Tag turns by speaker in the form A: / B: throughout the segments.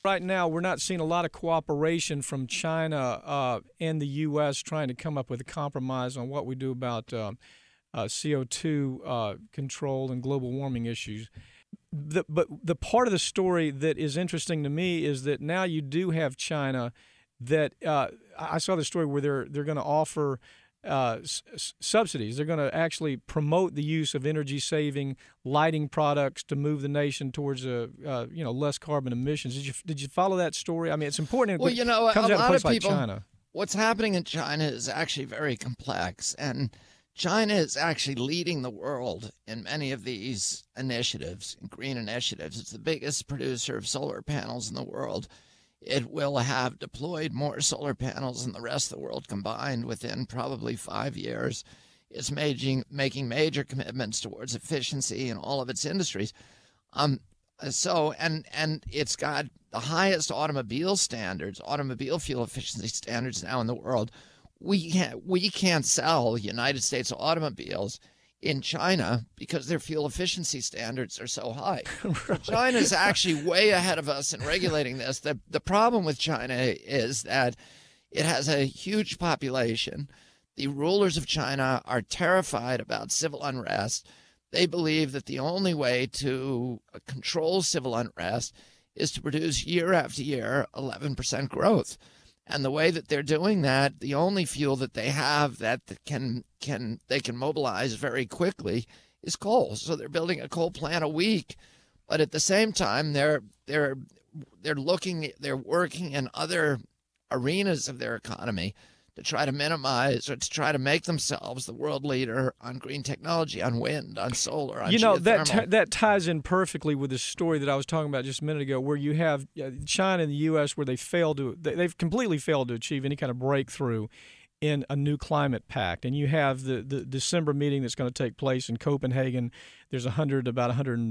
A: Right now, we're not seeing a lot of cooperation from China and the U.S. trying to come up with a compromise on what we do about CO2 control and global warming issues. But the part of the story that is interesting to me is that now you do have China that I saw the story where they're going to offer subsidies. They're going to actually promote the use of energy-saving lighting products to move the nation towards less carbon emissions. Did you follow that story? I mean, it's important.
B: Well,
A: it comes
B: a
A: out of a
B: lot
A: place
B: of people.
A: like China.
B: What's happening in China is actually very complex, and China is actually leading the world in many of these initiatives, green initiatives. It's the biggest producer of solar panels in the world. It will have deployed more solar panels than the rest of the world combined within probably 5 years. It's making major commitments towards efficiency in all of its industries. And it's got the highest automobile fuel efficiency standards now in the world. We can't sell United States automobiles in China because their fuel efficiency standards are so high.
A: Right.
B: So China's actually way ahead of us in regulating this. The problem with China is that it has a huge population. The rulers of China are terrified about civil unrest. They believe that the only way to control civil unrest is to produce year after year 11% growth. And the way that they're doing that, the only fuel that they have that they can mobilize very quickly is coal. So they're building a coal plant a week, but at the same time they're working in other arenas of their economy to try to minimize or to try to make themselves the world leader on green technology, on wind, on solar, on geothermal.
A: That ties in perfectly with the story that I was talking about just a minute ago, where you have China and the U.S. where they've completely failed to achieve any kind of breakthrough in a new climate pact. And you have the December meeting that's going to take place in Copenhagen. There's about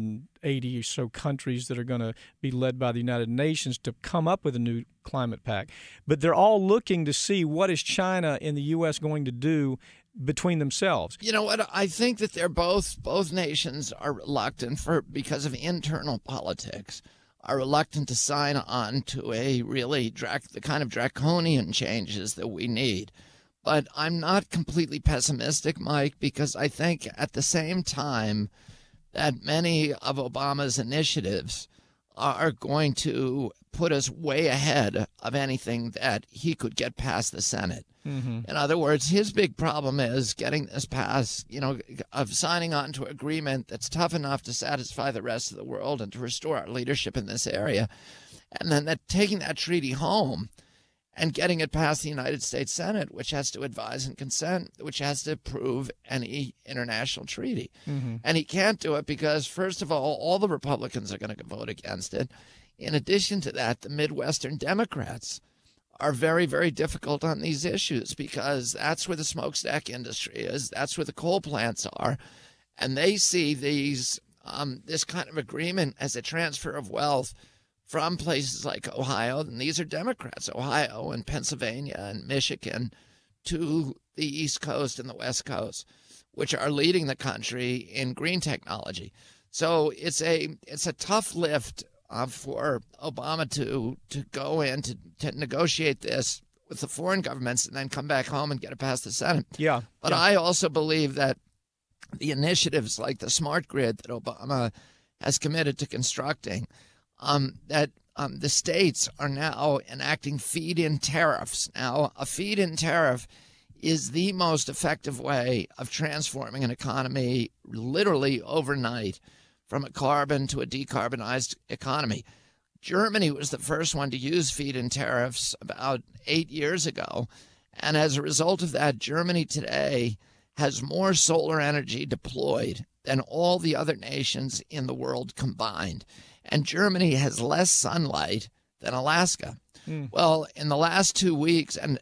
A: 180 or so countries that are going to be led by the United Nations to come up with a new climate pact. But they're all looking to see what is China and the U.S. going to do between themselves.
B: You know what? I think that they're both nations are reluctant because of internal politics, are reluctant to sign on to a really the kind of draconian changes that we need. But I'm not completely pessimistic, Mike, because I think at the same time that many of Obama's initiatives are going to put us way ahead of anything that he could get past the Senate.
A: Mm-hmm.
B: In other words, his big problem is getting this passed, of signing on to an agreement that's tough enough to satisfy the rest of the world and to restore our leadership in this area. And then taking that treaty home and getting it past the United States Senate, which has to advise and consent, which has to approve any international treaty.
A: Mm-hmm.
B: And he can't do it because, first of all the Republicans are going to vote against it. In addition to that, the Midwestern Democrats are very, very difficult on these issues because that's where the smokestack industry is. That's where the coal plants are. And they see this kind of agreement as a transfer of wealth from places like Ohio, and these are Democrats, Ohio and Pennsylvania and Michigan, to the East Coast and the West Coast, which are leading the country in green technology. So it's a tough lift for Obama to go in to negotiate this with the foreign governments and then come back home and get it past the Senate.
A: Yeah.
B: But I also believe that the initiatives like the smart grid that Obama has committed to constructing, that the states are now enacting feed-in tariffs. Now, a feed-in tariff is the most effective way of transforming an economy literally overnight from a carbon to a decarbonized economy. Germany was the first one to use feed-in tariffs about 8 years ago. And as a result of that, Germany today has more solar energy deployed than all the other nations in the world combined. And Germany has less sunlight than Alaska. Well, in the last 2 weeks, and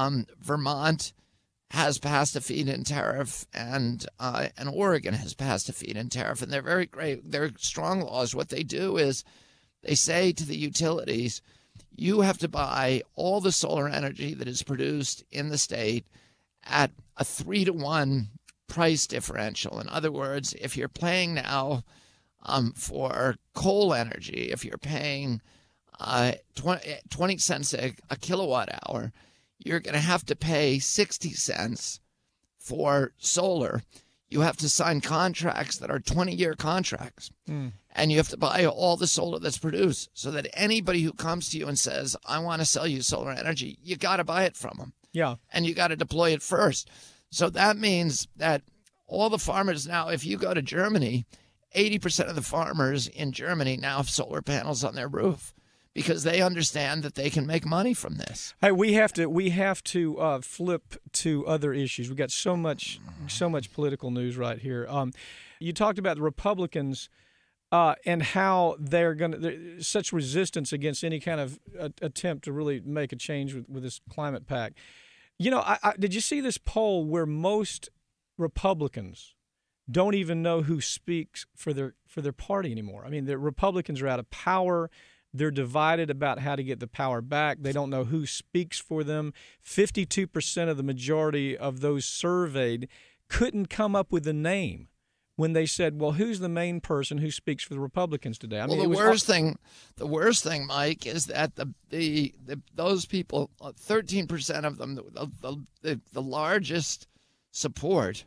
B: Vermont has passed a feed-in tariff, and Oregon has passed a feed-in tariff, and they're very great. They're strong laws. What they do is they say to the utilities, you have to buy all the solar energy that is produced in the state at a 3-to-1 price differential. In other words, if you're paying now for coal energy, if you're paying 20 cents a kilowatt hour, you're going to have to pay 60 cents for solar. You have to sign contracts that are 20-year contracts. And you have to buy all the solar that's produced, so that anybody who comes to you and says, I want to sell you solar energy, you got to buy it from them.
A: Yeah.
B: And you got to deploy it first. So that means that all the farmers now, if you go to Germany, 80% of the farmers in Germany now have solar panels on their roof, because they understand that they can make money from this.
A: Hey, we have to flip to other issues. We got so much political news right here. You talked about the Republicans and how there's such resistance against any kind of attempt to really make a change with this climate pact. You know, did you see this poll where most Republicans don't even know who speaks for their party anymore? I mean, the Republicans are out of power. They're divided about how to get the power back. They don't know who speaks for them. 52% of the majority of those surveyed couldn't come up with a name when they said, well, who's the main person who speaks for the Republicans today? I mean,
B: the worst thing, Mike, is that those people, 13% of them, the largest support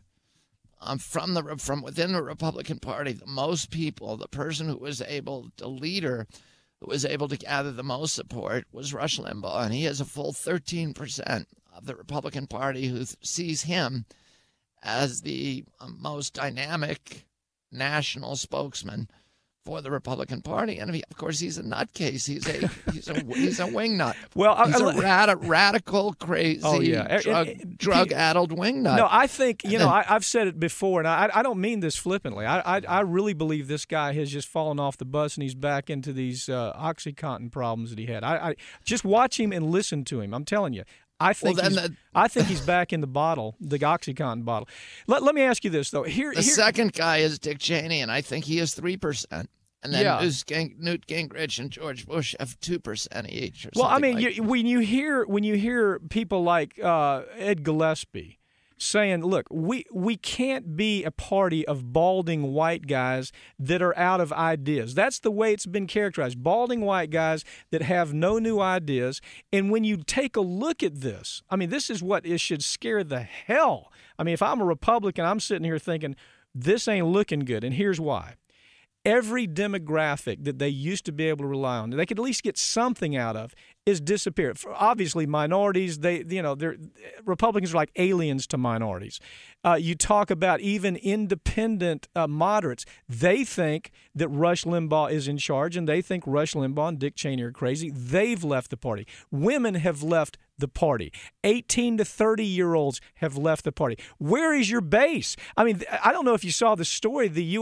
B: from within the Republican Party, the most people, the person who was able, the leader who was able to gather the most support was Rush Limbaugh, and he has a full 13% of the Republican Party who sees him as the most dynamic national spokesman for the Republican Party. And of course, he's a nutcase. He's a wingnut.
A: Well,
B: he's a radical, crazy, drug-addled wingnut.
A: No, I think, I've said it before, and I don't mean this flippantly. I really believe this guy has just fallen off the bus and he's back into these OxyContin problems that he had. I just watch him and listen to him. I'm telling you. I think he's back in the bottle, the OxyContin bottle. Let me ask you this, though.
B: The second guy is Dick Cheney, and I think he has 3%. And then Newt Gingrich and George Bush have 2% each.
A: Well, I mean, when you hear people like Ed Gillespie saying, look, we can't be a party of balding white guys that are out of ideas. That's the way it's been characterized. Balding white guys that have no new ideas. And when you take a look at this, I mean, this is what it should scare the hell. I mean, if I'm a Republican, I'm sitting here thinking, this ain't looking good. And here's why. Every demographic that they used to be able to rely on, they could at least get something out of, is disappeared. Obviously, minorities, Republicans are like aliens to minorities. You talk about even independent moderates. They think that Rush Limbaugh is in charge, and they think Rush Limbaugh and Dick Cheney are crazy. They've left the party. Women have left the party. 18 to 30-year-olds have left the party. Where is your base? I mean, I don't know if you saw the story the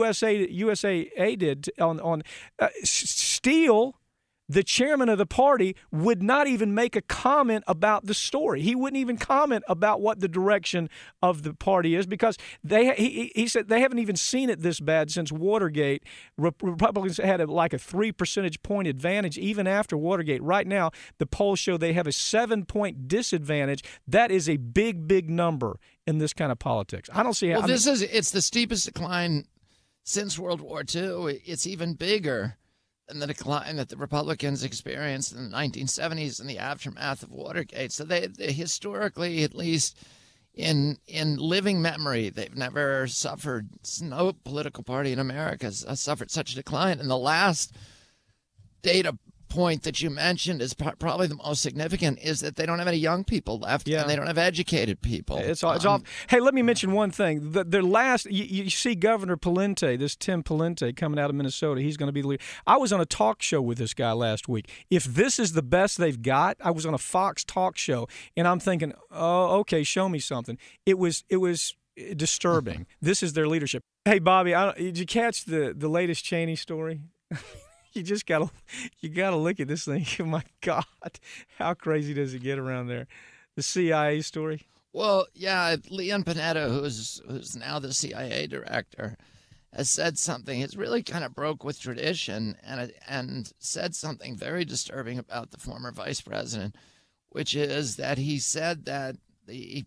A: USAA did on Steele. The chairman of the party would not even make a comment about the story. He wouldn't even comment about what the direction of the party is, because he said they haven't even seen it this bad since Watergate. Republicans had like a 3 percentage point advantage even after Watergate. Right now, the polls show they have a 7-point disadvantage. That is a big, big number in this kind of politics. I don't see how.
B: Well, it's the steepest decline since World War II. It's even bigger than the decline that the Republicans experienced in the 1970s in the aftermath of Watergate. So they historically, at least in living memory, they've never suffered, no political party in America has suffered such a decline. And the last data point that you mentioned is probably the most significant, is that they don't have any young people left, and they don't have educated people.
A: It's off. Hey, let me mention one thing. Their last, you see Governor Pawlenty, this Tim Pawlenty coming out of Minnesota. He's going to be the leader. I was on a talk show with this guy last week. If this is the best they've got, I was on a Fox talk show, and I'm thinking, oh, okay, show me something. It was disturbing. This is their leadership. Hey, Bobby, did you catch the latest Cheney story? You gotta look at this thing. Oh my God, how crazy does it get around there? The CIA story.
B: Well, yeah, Leon Panetta, who's now the CIA director, has said something. It's really kind of broke with tradition, and said something very disturbing about the former vice president, which is that he said that the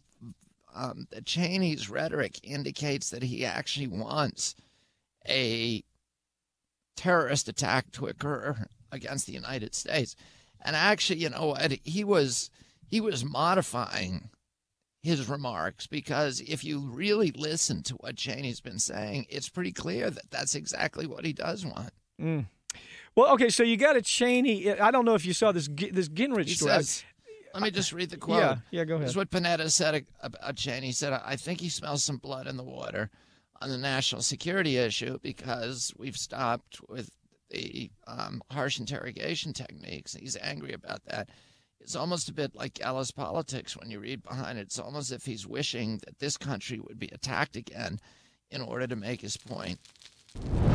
B: Cheney's rhetoric indicates that he actually wants a terrorist attack to occur against the United States. And actually, you know, he was modifying his remarks, because if you really listen to what Cheney's been saying, it's pretty clear that that's exactly what he does want.
A: Mm. Well, okay, so you got a Cheney. I don't know if you saw this Gingrich story.
B: Says, let me just read the quote.
A: Yeah, go ahead.
B: This is what Panetta said about Cheney. He said, I think he smells some blood in the water on the national security issue, because we've stopped with the harsh interrogation techniques. He's angry about that. It's almost a bit like Gallus politics when you read behind it. It's almost as if he's wishing that this country would be attacked again in order to make his point.